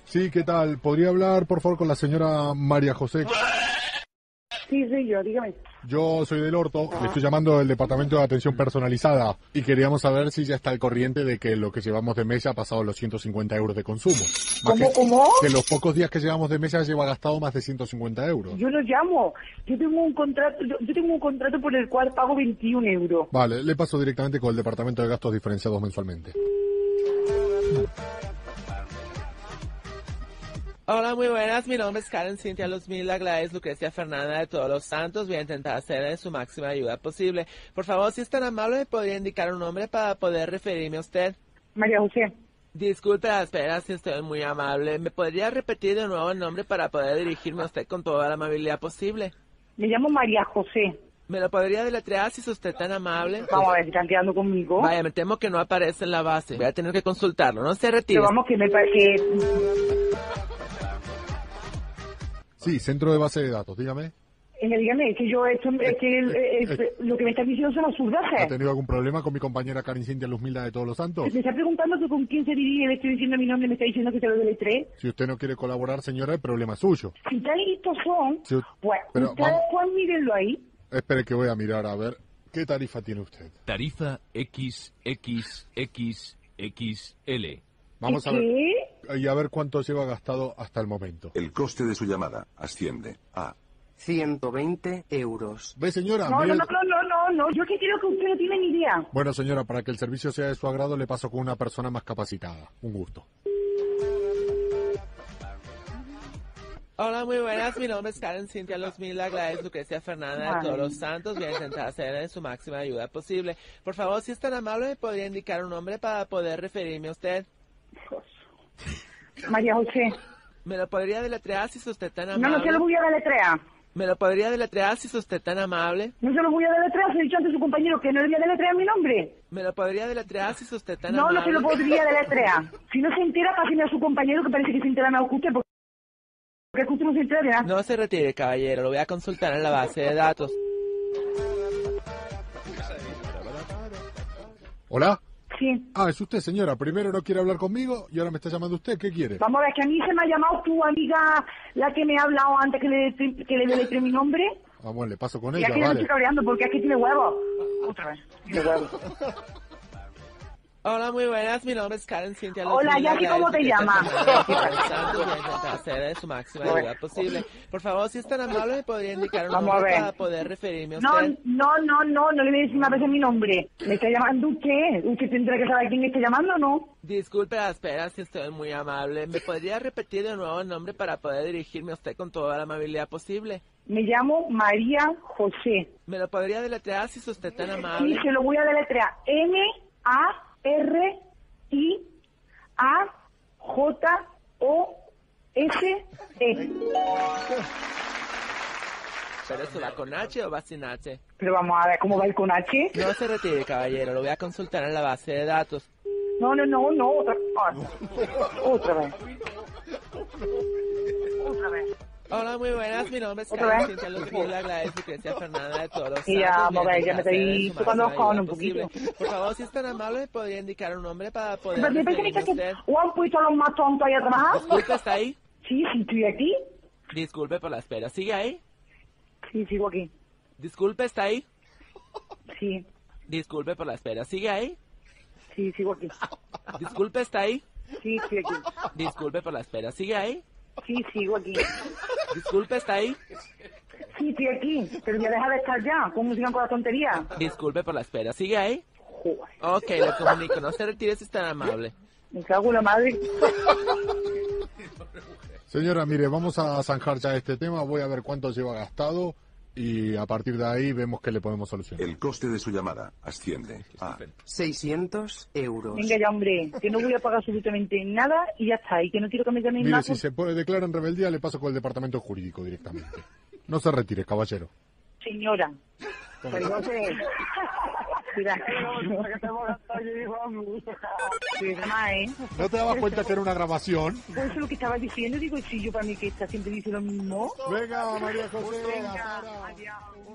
Sí, ¿qué tal? ¿Podría hablar, por favor, con la señora María José? Sí, soy yo, dígame. Yo soy del Horto, le estoy llamando del Departamento de Atención Personalizada y queríamos saber si ya está al corriente de que lo que llevamos de mes ya ha pasado los 150 euros de consumo. ¿Cómo? Que los pocos días que llevamos de mes ya lleva gastado más de 150 euros. Yo no llamo. Yo tengo un contrato por el cual pago 21 euros. Vale, le paso directamente con el Departamento de Gastos Diferenciados mensualmente. Hola, muy buenas. Mi nombre es Karen Cintia Luzmila Gladys Lucrecia Fernanda de Todos los Santos. Voy a intentar hacer de su máxima ayuda posible. Por favor, si es tan amable, ¿me podría indicar un nombre para poder referirme a usted? María José. Disculpe la espera, si estoy muy amable. ¿Me podría repetir de nuevo el nombre para poder dirigirme a usted con toda la amabilidad posible? Me llamo María José. ¿Me lo podría deletrear si es usted tan amable? Vamos a ver si están quedando conmigo. Vaya, me temo que no aparece en la base. Voy a tener que consultarlo. No se retire. Pero vamos, que me parece... Sí, centro de base de datos, dígame. Dígame, que yo esto, lo que me estás diciendo son ¿Ha absurdajes. tenido algún problema con mi compañera Karen Cintia Luzmila de Todos los Santos? Me está preguntando que con quién se dirige, le estoy diciendo mi nombre, me está diciendo que te lo deletré. Si usted no quiere colaborar, señora, el problema es suyo. Si tan listos son, Sí, pues pero ustedes vamos. pues mírenlo ahí. Espere que voy a mirar a ver qué tarifa tiene usted. Tarifa XXXXL. Vamos a ¿Qué? ver y a ver cuánto lleva gastado hasta el momento. El coste de su llamada asciende a 120 euros. ¿Ve, señora? No, Mire- no, yo que creo que usted no tiene ni idea. Bueno, señora, para que el servicio sea de su agrado, le paso con una persona más capacitada. Un gusto. Hola, muy buenas. Mi nombre es Karen Cintia Luzmila Gladys Lucrecia Fernanda de Todos los Santos. Voy a intentar hacer de su máxima ayuda posible. Por favor, si es tan amable, ¿me podría indicar un nombre para poder referirme a usted? María José. ¿Me lo podría deletrear si es usted tan No, amable? no se lo voy a deletrear. ¿Me lo podría deletrear si es usted tan amable? No se lo voy a deletrear, se lo he dicho antes a su compañero que no le voy a deletrear mi nombre. ¿Me lo podría deletrear si es usted tan No, amable? no se lo podría deletrear. Si no se entera, páseme a su compañero que parece que se entera más que usted, porque usted no se entera de nada. No se retire, caballero. Lo voy a consultar en la base de datos. ¿Hola? Sí. Ah, es usted, señora. Primero no quiere hablar conmigo y ahora me está llamando usted. ¿Qué quiere? Vamos a ver, que a mí se me ha llamado tu amiga, la que me ha hablado antes que le deletré mi nombre. Vamos, le paso con Y ella, aquí le vale. estoy cabreando porque aquí tiene huevos. Otra vez, tiene huevos. Hola, muy buenas. Mi nombre es Karen Cintia Hola, Luzmila Jackie, Gladys ¿cómo te Lucrecia llamas? Fernanda de Todos los Santos. Voy a intentar hacer de su máxima ayuda posible. Por favor, si es tan amable, ¿me podría indicar un Vamos a nombre ver. para poder referirme a No, usted? no le voy a decir más veces mi nombre. ¿Me está llamando usted? ¿Usted tendrá que saber quién está llamando o no? Disculpe la espera, si estoy muy amable. ¿Me podría repetir de nuevo el nombre para poder dirigirme a usted con toda la amabilidad posible? Me llamo María José. ¿Me lo podría deletrear si es usted tan Y amable? se lo voy a deletrear. M-A-R-I-A-J-O-S-E. ¿Pero eso va con H o va sin H? Pero vamos a ver cómo va el con H. No se retire, caballero. Lo voy a consultar en la base de datos. No, otra vez. Otra vez. Hola, muy buenas. Mi nombre es ¿Otra Karen vez? Cintia Luzmila Gladys Lucrecia Fernanda de Todos los Santos. Y ya, Voy a vamos a ver, ya intentar me hacer estoy de su tocando los máxima cojones ayuda un poquito. posible. Por favor, si es tan amable, ¿me podría indicar un nombre para poder Me parece referirme a que usted? o han puesto a los más tontos ahí a trabajar. Disculpe, ¿está ahí? Sí, estoy aquí. Disculpe por la espera. ¿Sigue ahí? Sí, sigo aquí. Disculpe, ¿está ahí? Sí, Disculpe por la espera. ¿Sigue ahí? sí, sigo aquí. Disculpe, ¿está ahí? Sí, estoy aquí. Disculpe por la espera. ¿Sigue ahí? Sí, sigo aquí. Disculpe, ¿está ahí? Sí, estoy aquí. Pero ya deja de estar ya. ¿Cómo sigan con la tontería? Disculpe por la espera. ¿Sigue ahí? Joder. Ok, le comunico. No se retire si es tan amable. Me cago en la madre. Señora, mire, vamos a zanjar ya este tema. Voy a ver cuánto lleva gastado y a partir de ahí vemos qué le podemos solucionar. el coste de su llamada asciende a 600 euros. Venga ya, hombre. Que no voy a pagar absolutamente nada y ya está. Y que no quiero que me llamen Mire, más. si se declara en rebeldía, le paso con el departamento jurídico directamente. No se retire, caballero. Señora. Pero no sé. Mira. ¿No te dabas cuenta que era una grabación? Pues eso es lo que estaba diciendo. Digo, si yo para mí que esta siempre dice lo mismo. Venga, María José. Venga, hasta ahora. adiós.